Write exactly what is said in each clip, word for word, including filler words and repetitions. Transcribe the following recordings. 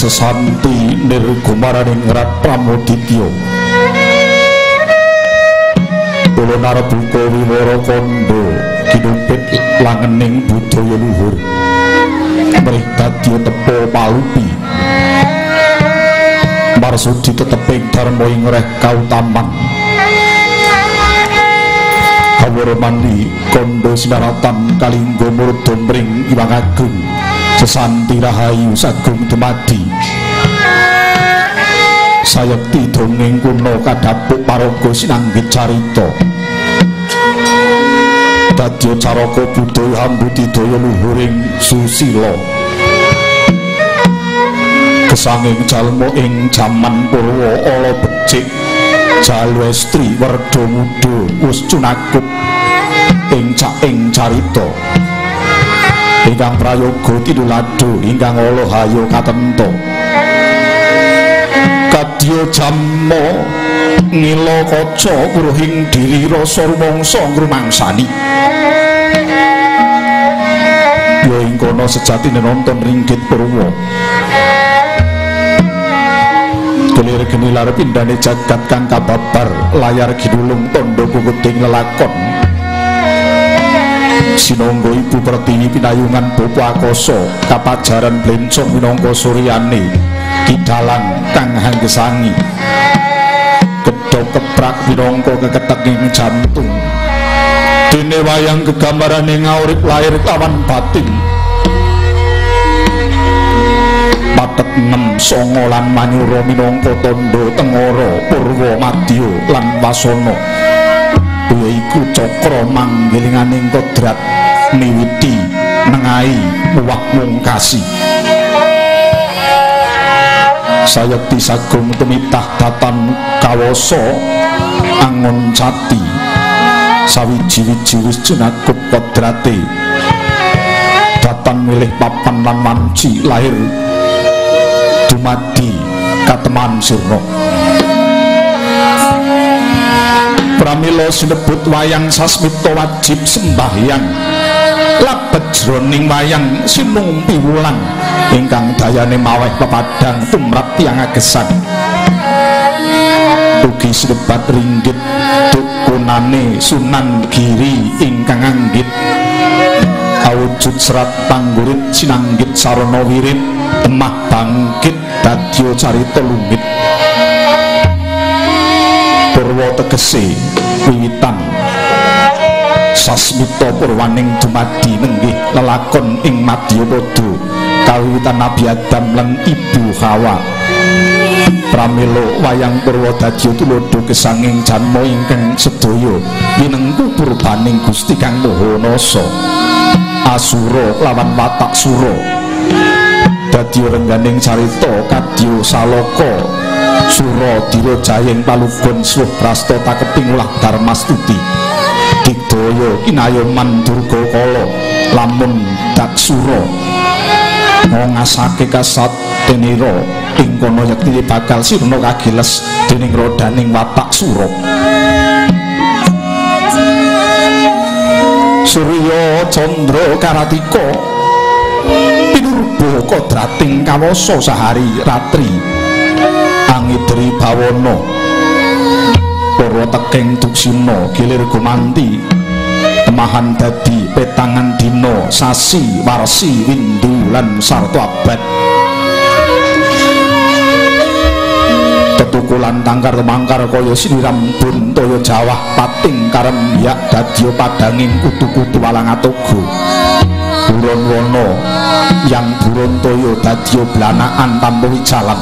sesanti nirgumaraning Rat Pramoditya kula narebuka wiwara kandha kinupit langening budaya luhur mrih dadi tepa palupi marsudi teteping dharma ing reh kautaman hawara mandi kandha sinaratan kalingga murda mring Iwang Agung sesanti rahayu sagung dumadi sayekti dongeng kuno kadhapuk paraga sinanggit carita dadya caraka budaya ambudidaya luhuring susila kesanging jalma ing jaman purwa ala becik jalwestri werda muda wis cunakup ing caing carita ingkang prayoga tinulado ingkang ala hayo katenta kadya jamma ngila kaca kruhing diri rasa rumangsa ngrumangsani ya ing kono sejatine nonton ringgit purwa kelir genilar pindhane jagat kang kababar layar ginulung tandha pukuting lelakon sinangga ibu pertiwi pinayungan bapa akasa kapajaran blencong minangka suryane kidalang kang hanggesangi kedhok keprak minangka keketeging jantung dene wayang gegambarane ngaurip lahir lawan batin patet nem songo lan manyura minangka tandha tengara purwa madya lan wasana yaiku cakra manggilinganing kodrat miwiti nengahi muwah mungkasi sayekti sagung tumitah datan kawasa angon cati sawiji-wiji wis cunakup kodrate datan milih papan lan manci lahir dumadi kateman sirna pramila sinebut wayang sasmita wajib sembahyang labet jroning wayang sinung piwulang ingkang dayane maweh pepadang tumrap tiyang agesan ugi sinebat ringgit dukunane Sunan Giri ingkang anggit awujud serat panggurit sinanggit sarana wirid temah bangkit dadya carita lumit purwa tegese wiwitan sasmita purwaning dumadi nenggih lelakon ing Madyapada kawiwitan Nabi Adam lan Ibu Hawa pramila wayang purwa dadya tulodo kesanging janma ingkang sedaya winengku purbaning Gusti Kang Maha Nasa asura lawan watak sura dadya rengganing carita kadya saloka sura dira jayeng palugon suh prasta takeping ulah darmastuti digdaya kinayoman durga kala lamun daksura ngasake kasatenira ing kono yekti bakal sirna kagiles dening rodaning watak sura Surya Candra Karatika pinurba kodrating kawasa sahari ratri angidri bawana para teking duksina gilir gumanti temahan dadi petangan dina sasi warsi windu lan sarta abad tetukulan tangkar mangkar kaya siniram buntaya jawah pating karemyak dadya padanging kutu-kutu walang atoga buron wana yang burontaya dadya blanaan tanpa wijalan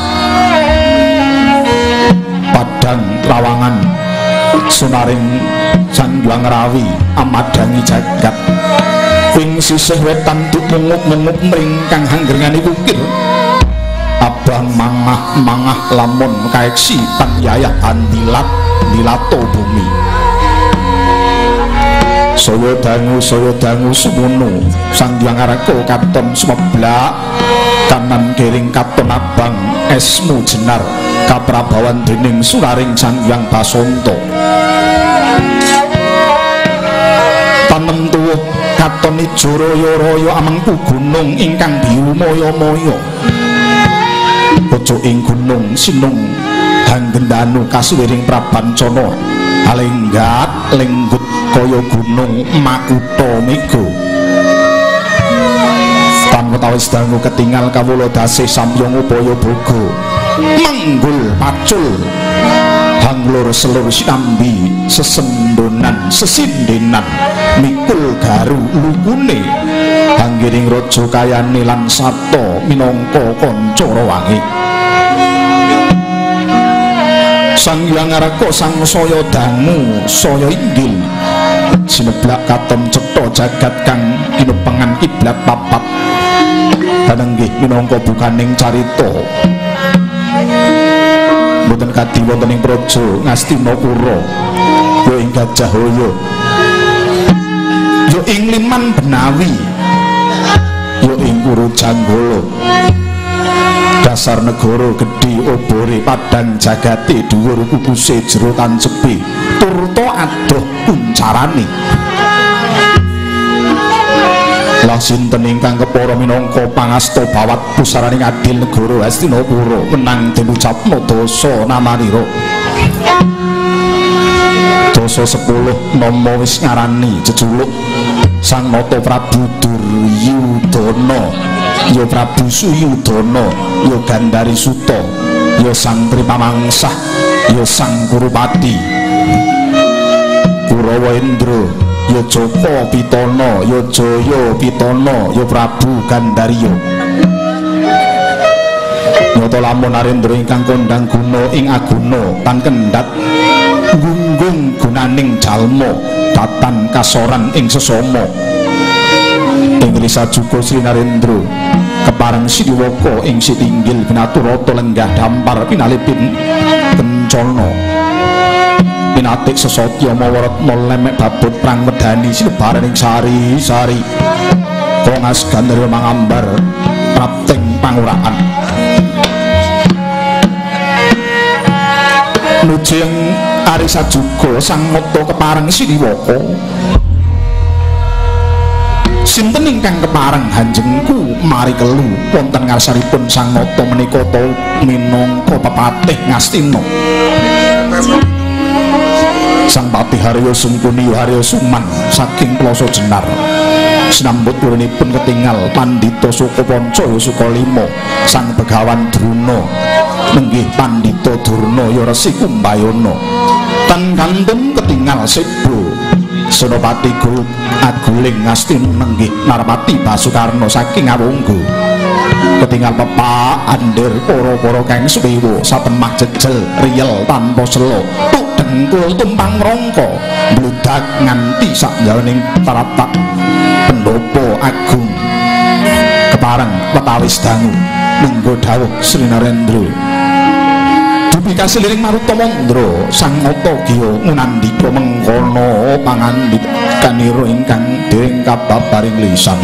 padang trawangan sunaring Sanghyang Rawi amadangi jagat ing sisih wetan dumungup-mungup mring kang hanggringane kukir abang mangah-mangah lamun kaeksi panyayah andilat dilato bumi saya dangu saya dangu semono Sanghyang Arga katon sumeblak kanan kiring katon abang esmu jenar kaprabawan dening suraring Sanghyang Basanta panem tuwuh katon ijo raya-raya amengku gunung ingkang biru moyo-moyo ojo ing gunung sinung hanggendanu kasuwiring prabancana alenggat lenggut kaya gunung Makutha Mega pamutawis dangu ketingal kawula dasih samyong upaya boga manggul pacul hanglur selur sinambi sesendonan sesindenan mikul garu lukune anggiring raja kayane lan sato minangka kanca rawangi sang hyang araka sang saya dangu saya inggil sineblak katon cetha jagat kang kinepengan kiblat papat danenggih minangka bukaning carita boten kadhi wonten ing praja Ngastinapura ya ing Gajahaya ya ing Liman Benawi ya ing Purujanggala dasar negara gedhe obore padang jagate dhuwur kukuse jero tancepe turta adoh kuncarane lah sinten ingkang kepara minangka pangasta bawat pusaraning adil negara Hastinapura menang den ucapna dasa namanira dasa sepuluh nama wis ngarani jejuluk Sang Nata Prabu Duryudana ya Prabu Suyudana ya Gandari Suta ya Sang Tripamangsah ya Sang Kurupati Kurawa Indra ya Joko Pitana ya Jaya Pitana ya Prabu Gandarya nyata lamun Narendra ingkang kondang guna ing aguna tan kendhat gunggung gunaning jalma tatan kasoran ing sesama ing risa juga Sri Narendra kepareng Sriwaka ing sitinggil pinaturata lenggah dampar pinalipin kencana pinatik sesotya mawaratna lemek babut prang medani sinebaran ing sari-sari kongas gandara mangambar prapting panguraan nuju ing arisa juga Sang Nata kepareng Sriwaka sinten ingkang kepareng hanjengku mari kelu wonten ngarsanipun Sang Nata menika ta minangka pepatih Ngastina Sang Patih Harya Sungkuni Harya Suman saking Plasa Jenar sinambut purinipun ketingal Pandhita Sukapanca Sukalima Sang Begawan Druna nenggih Pandhita Durna ya Resi Kumbayana tan kantun ketingal Seba Senopati Guru Aguling Ngastina nenggih Narpati Basukarna saking Awangga ketingal pepak andir para-para kang suwewa saben mah jejel riyel tanpa sela tuk dengkul tumpang rangka mbludak nganti sak jroning taratak pendopo agung kepareng wetawis dangu munggo dawuh Sri Narendra dupi kasiliring Maruta Mandra Sang Nata giya ngunandika mengkono pangandikanira ingkang dereng kababaring lisan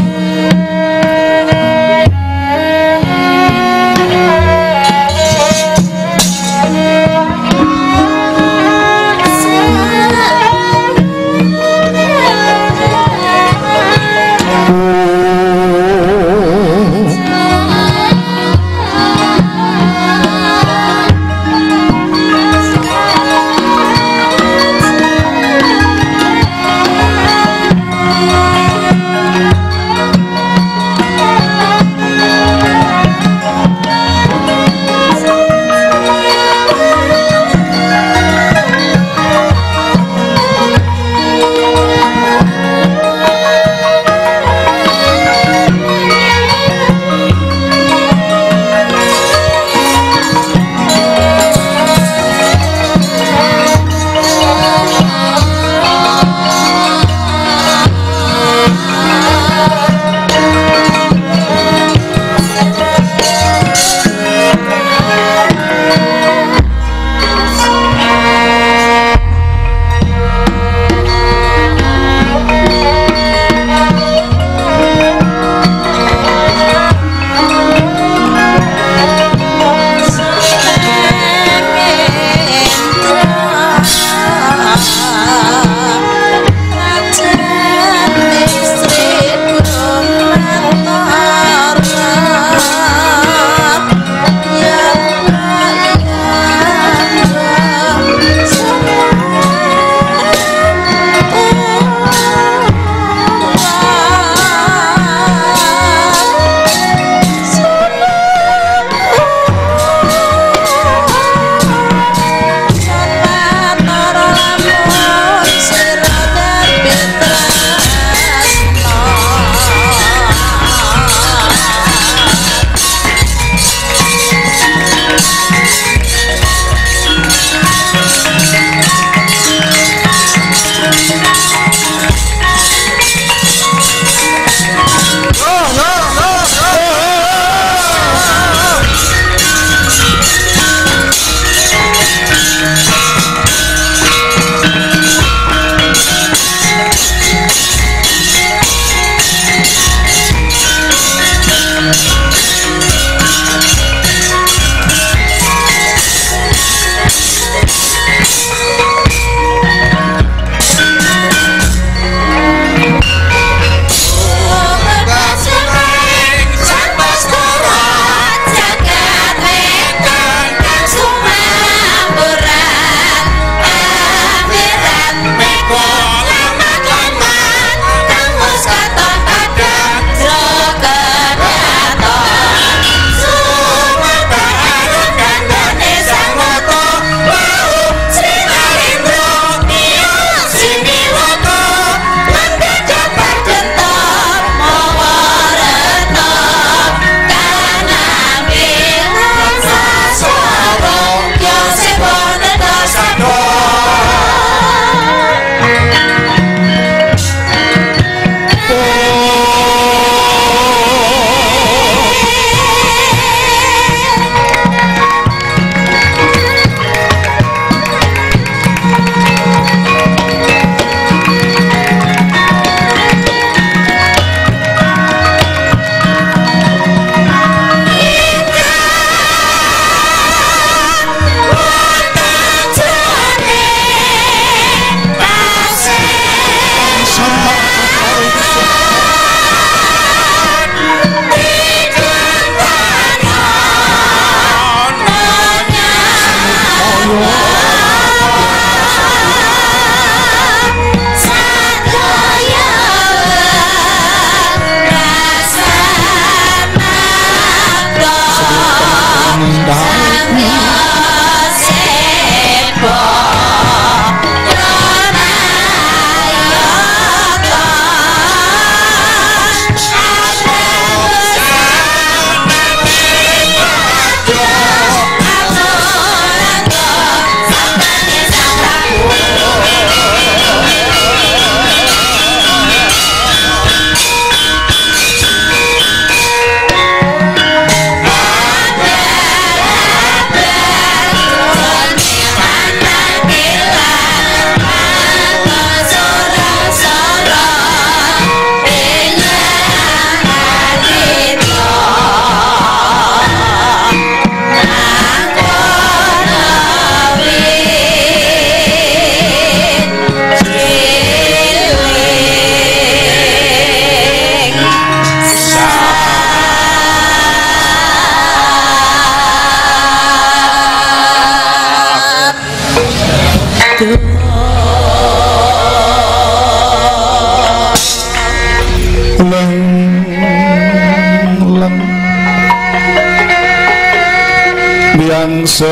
biang se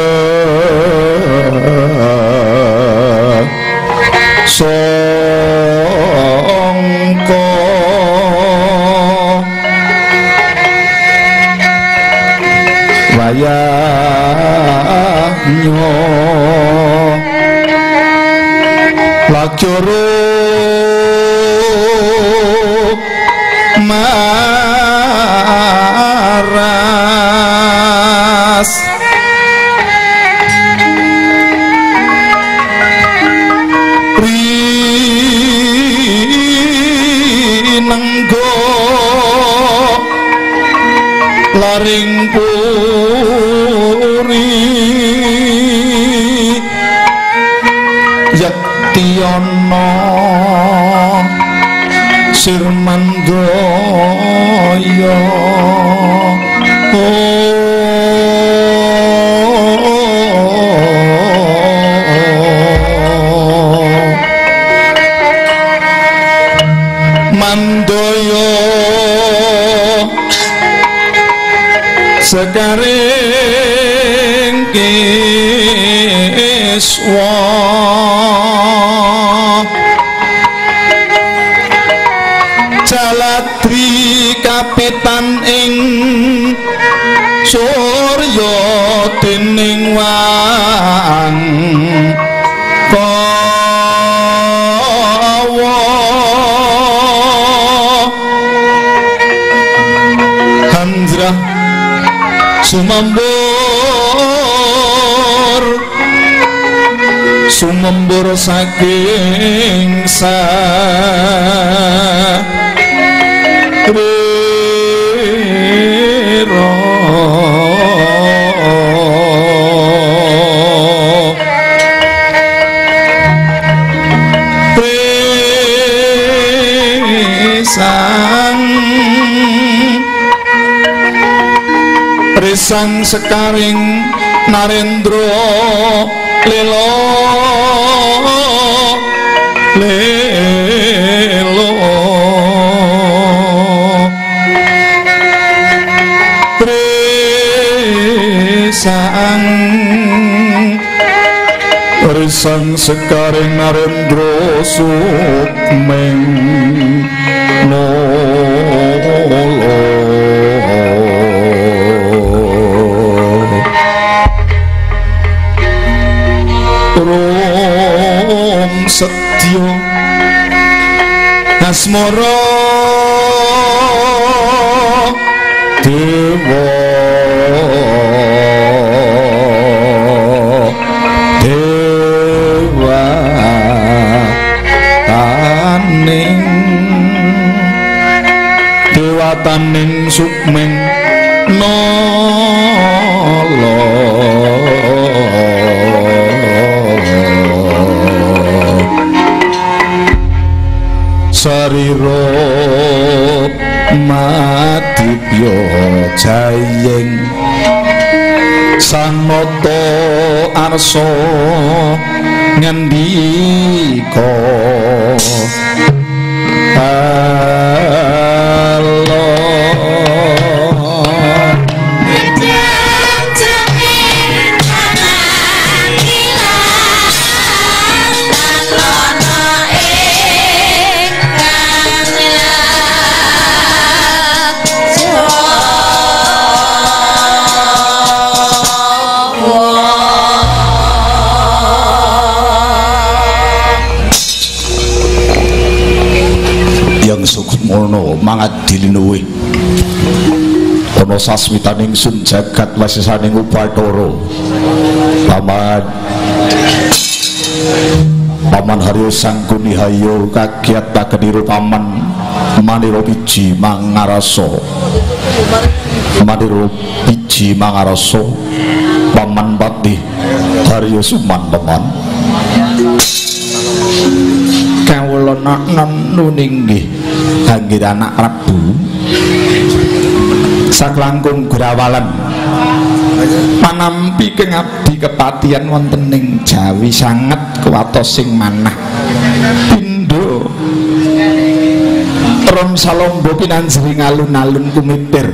songko wayahnya lajoro maras rinenggo laring puri yaktiyono sirmandoyo mandoyo sekaring kiswa jaladri kapitan ing surya dening wang kawa handrah sumambur sumambur saking sa riro risang risang sekaring narendra lelo lelo risang risang sekaring narendra sukmeng lolo rom setyo asmara dewa dewa taning dewa taning sukmeng nolo sarira madibya jayeng sanata arsa ngandika mono mangadilinuwe ana sasmitaning sun jagat wasisaning Upathara paman paman Haryo Sangkuni Hayo kagiat takeniru paman manira biji mangarasa manira biji mangarasa paman Patih Haryo Suman paman kawula nan nuninggih kangge anak Prabu saklangkung grawalan Panampi keng abdi kepatihan wonten ing Jawi sanget kuwatos sing manah pindho ron salombo pinanjering alun-alun kumipir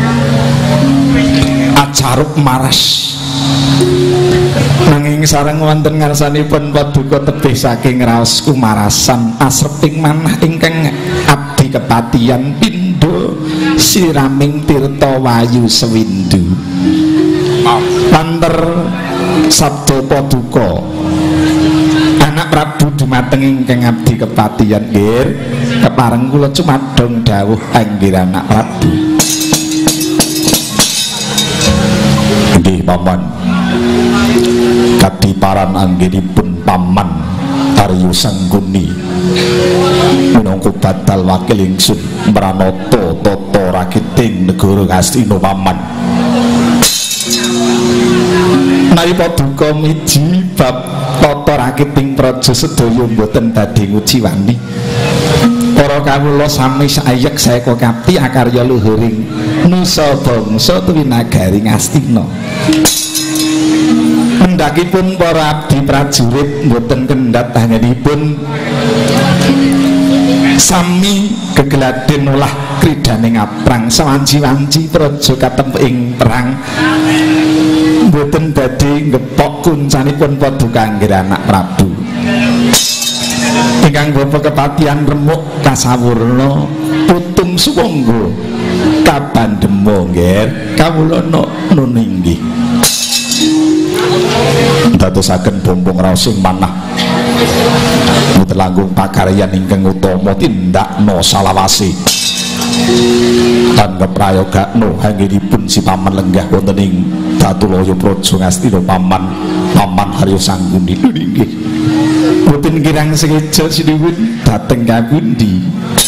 acaruk maras nanging sareng wonten ngarsanipun paduka tebih saking raos kumarasan asreping manah ingkang abdi kepatihan pindho siraming tirta wayu sewindu panter sabda paduka anak Prabu dumateng ingkang abdi kepatihan nggih kepareng kula cumadong dawuh anggir anak Prabu nggih paman kadiparan anggenipun paman Arya Sangguni minangka batal wakil ingsun Pranata tata rakiting negara Ngastina paman nari paduka miji bab tata rakiting praja sedaya mboten badhe nguciwani para kawula sami sayek saeka kapti akarya luhuring nusa bangsa tuwi nagari Ngastina mendakipun para abdi prajurit mboten kendhat tanganipun sami gegeladen olah kridane ngaprang sawanci-wanci praja katemp ing perang mboten badhe ngepok kuncanipun paduka anggir anak Prabu ingkang bapa kepatihan remuk kasawurna putung suwangga kabandema nggih kawula nun inggih dadosaken bombong raos sing manah mutelanggung pakaryan ingkang utama tindakna salawase tanggep prayogakna anggenipun si paman lenggah wonten ing Datulaya Praja Ngastina paman paman Arya Sangguni nggih boten kirang sengaja sinuwun dhateng kapundi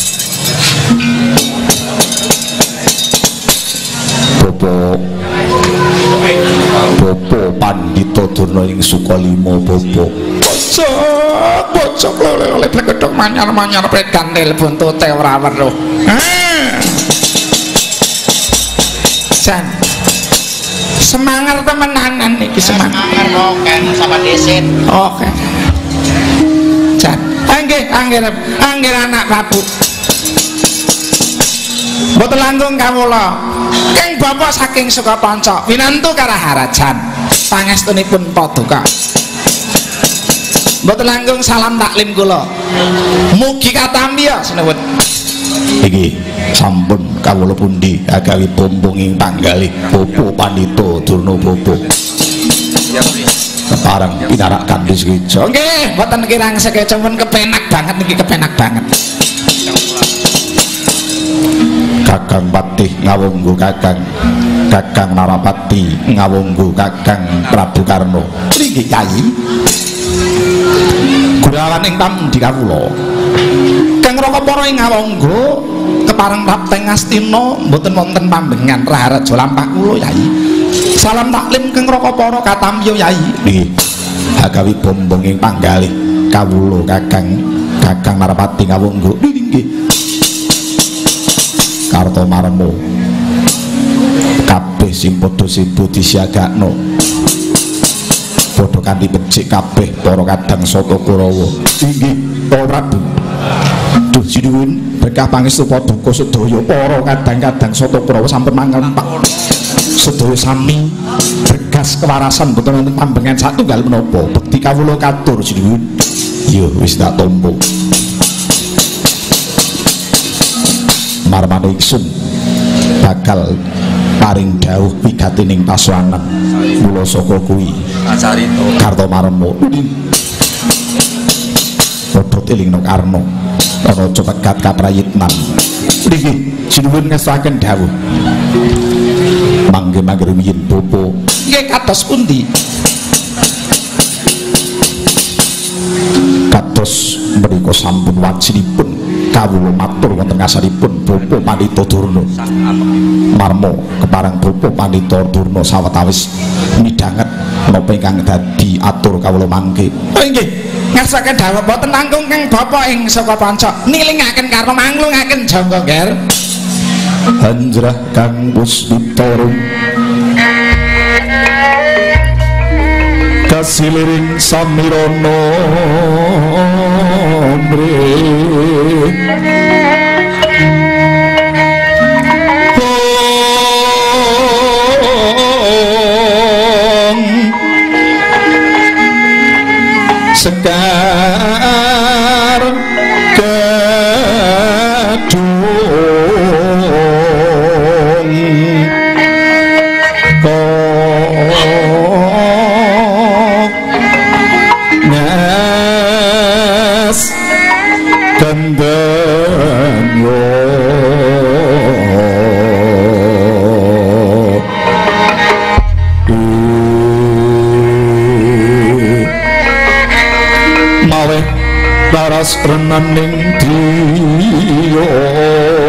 Bapak Bapak Pandhita Durna ing Sukalima Bapak bocok bocok oleh begedhok manyar-manyar predan telepon tote ora weruh Jan semangar temenanan iki semangar oke sama desit oke Jan anggih anggir anggir anak Prabu mboten langkung kawula keng bapak saking Sukapanca winantu Karaharajan pangestunipun paduka mboten langkung salam taklim kula mugi katampi sinuwun iki sampun kawula pundi agawi bombong ing panggalih Bapak Pandhita Durna Bapak kepareng pinarak kanthi sekeca nggih mboten kirang sekeca pun kepenak banget niki kepenak banget Kakang Patih ngawunggu Kakang Kakang Narapati ngawunggu Kakang Prabu Karna mriki Kyai Gurawan ing pamundi kawula Kang Rakapara ing ngawunggu kepareng Prapteng Ngastina mboten wonten pambengan Raharaja lampah kula Yai salam taklim Kang Rakapara katampi Yai nggih agawi bombong ing panggalih kawula Kakang Kakang Narapati ngawunggu nggih Karta Marmo kabeh sing padha sibuk disiagakno padha kanthi becik kabeh para kadang Sata Kurawa inggih para Prabu duh sinuwun berkah pangestu paduka sedaya para kadang-kadang Sata Kurawa sampun mangempak sedaya sami bergas kewarasan boten wonten pambengan satunggal menapa bekti kawula katur sinuwun ya wis tak tampa marmane ingsun bakal paring dawuh wigatining paswanan mula saka kuwi acarita Kartamarma padha elingna karna ana cepegat kaprayitnan niki sinuwun ngestaken dawuh mangke mangke rumiyin bapa nggih kados pundi kados menika sampun wajibipun kawula matur wonten ngasaripun Bapa Pandhita Durna Marma kepareng Bapa Pandhita Durna sawetawis midhanget menapa ingkang dadi atur kawula mangke nggih ngasaken dawuh boten langkung Kang Bapak ing Sukapanca nilingaken karna manglungaken jangka ger Hanjrah Kang Puspita siliring samirana mrih sekar kedung kok nyas kendeng yo laras renaning driya